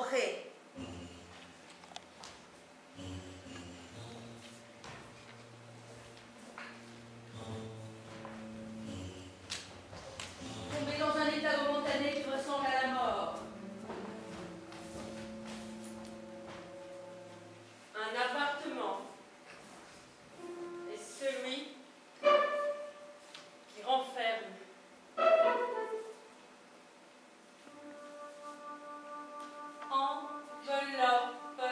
forêt. Tombé dans un état momentané qui ressemble à la mort. Un appartement est celui qui renferme. Enveloppe.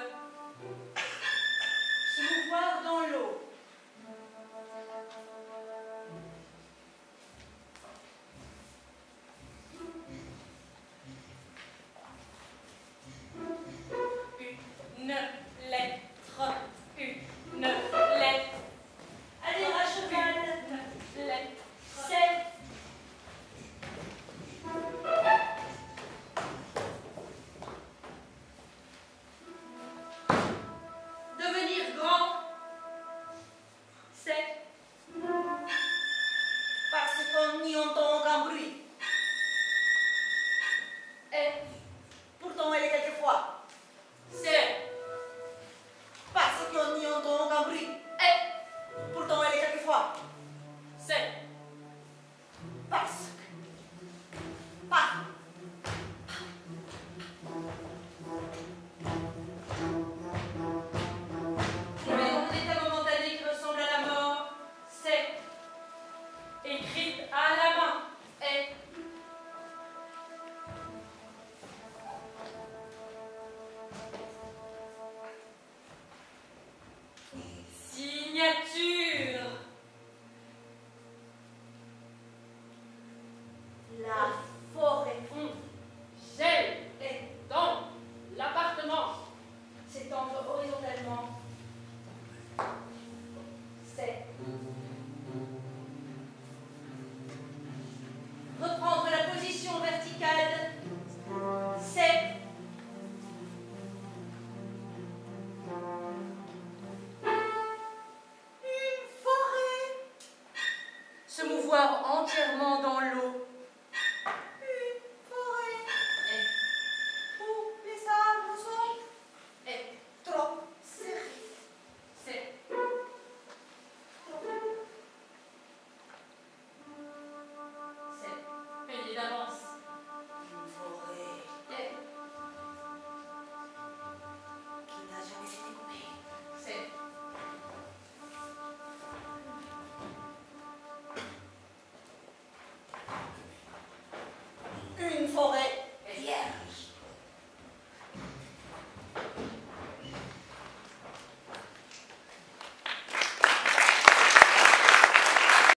Se mouvoir dans l'eau. Une lettre. Une lettre. Allez, à cheval. Une lettre. C'est devenir grand. C'est parce qu'on n'y entend aucun bruit. Et pourtant elle est quelquefois. C'est Parce qu'on n'y entend aucun bruit. Et pourtant elle est quelquefois. c'est Parce que pas. Tombé dans un état momentané qui ressemble à la mort. c'est écrite à la main. Et Signature. La forêt Gel et dans l'appartement. s'étendre horizontalement. C'est reprendre la position verticale. C'est une forêt. se mouvoir entièrement dans l'eau.